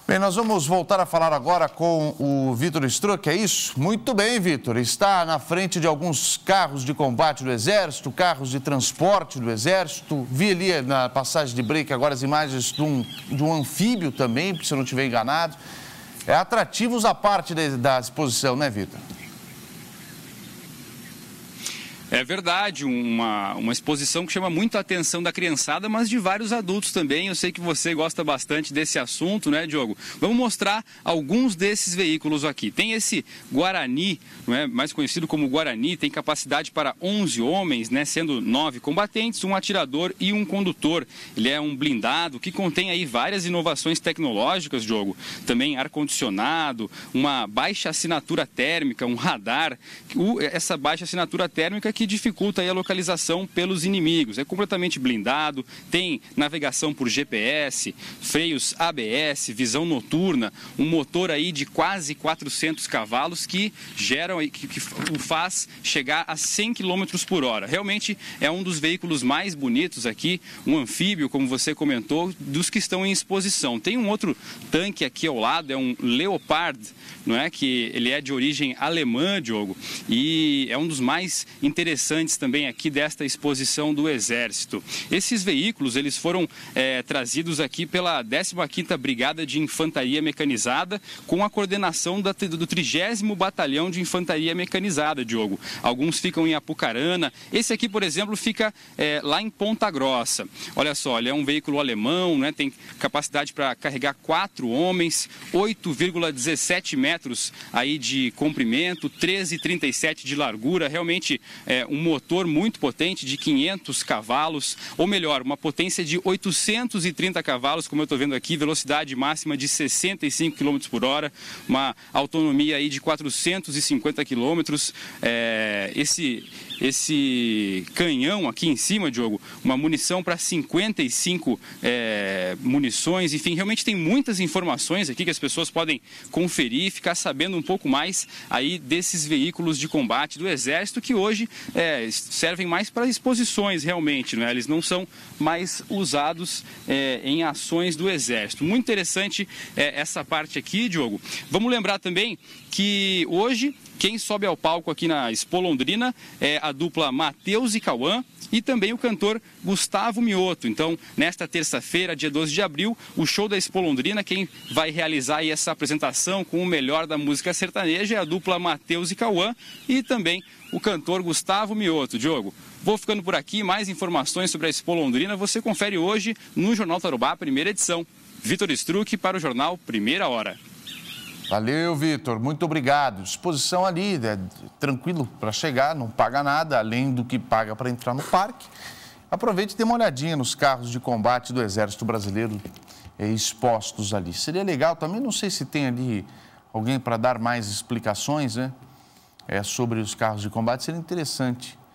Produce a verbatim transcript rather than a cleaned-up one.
Bem, nós vamos voltar a falar agora com o Vitor Struck, é isso? Muito bem, Vitor. Está na frente de alguns carros de combate do Exército, carros de transporte do Exército. Vi ali na passagem de break agora as imagens de um, de um anfíbio também, se eu não estiver enganado. É atrativos à parte de, da exposição, né, Vitor? É verdade, uma, uma exposição que chama muito a atenção da criançada, mas de vários adultos também. Eu sei que você gosta bastante desse assunto, né, Diogo? Vamos mostrar alguns desses veículos aqui. Tem esse Guarani, não é? Mais conhecido como Guarani, tem capacidade para onze homens, né, sendo nove combatentes, um atirador e um condutor. Ele é um blindado que contém aí várias inovações tecnológicas, Diogo. Também ar-condicionado, uma baixa assinatura térmica, um radar. O, essa baixa assinatura térmica que dificulta aí a localização pelos inimigos. É completamente blindado, tem navegação por G P S, freios A B S, visão noturna, um motor aí de quase quatrocentos cavalos que geram, que, que o faz chegar a cem quilômetros por hora. Realmente é um dos veículos mais bonitos aqui, um anfíbio, como você comentou, dos que estão em exposição. Tem um outro tanque aqui ao lado, é um Leopard, não é? Que ele é de origem alemã, Diogo, e é um dos mais interessantes também aqui desta exposição do Exército. Esses veículos, eles foram é, trazidos aqui pela décima quinta Brigada de Infantaria Mecanizada, com a coordenação da, do trigésimo Batalhão de Infantaria Mecanizada, Diogo. Alguns ficam em Apucarana. Esse aqui, por exemplo, fica é, lá em Ponta Grossa. Olha só, ele é um veículo alemão, né? Tem capacidade para carregar quatro homens, oito vírgula dezessete metros aí de comprimento, treze vírgula trinta e sete de largura. Realmente é um motor muito potente de quinhentos cavalos, ou melhor, uma potência de oitocentos e trinta cavalos, como eu estou vendo aqui, velocidade máxima de sessenta e cinco quilômetros por hora, uma autonomia aí de quatrocentos e cinquenta quilômetros. É, esse, esse canhão aqui em cima, Diogo, uma munição para cinquenta e cinco é, munições, enfim, realmente tem muitas informações aqui que as pessoas podem conferir e ficar sabendo um pouco mais aí desses veículos de combate do Exército que hoje é, servem mais para exposições realmente, né? Eles não são mais usados é, em ações do Exército. Muito interessante é, essa parte aqui, Diogo. Vamos lembrar também que hoje quem sobe ao palco aqui na Expo Londrina é a dupla Matheus e Cauã e também o cantor Gustavo Mioto. Então, nesta terça-feira, dia doze de abril, o show da Expo Londrina, quem vai realizar aí essa apresentação com o melhor da música sertaneja é a dupla Matheus e Cauã e também o cantor Gustavo Mioto. Diogo, vou ficando por aqui. Mais informações sobre a Expo Londrina você confere hoje no Jornal Tarobá, primeira edição. Vitor Struck para o Jornal Primeira Hora. Valeu, Vitor. Muito obrigado. Disposição ali, é tranquilo para chegar, não paga nada, além do que paga para entrar no parque. Aproveite e dê uma olhadinha nos carros de combate do Exército Brasileiro eh, expostos ali. Seria legal também, não sei se tem ali alguém para dar mais explicações, né? É, sobre os carros de combate, seria interessante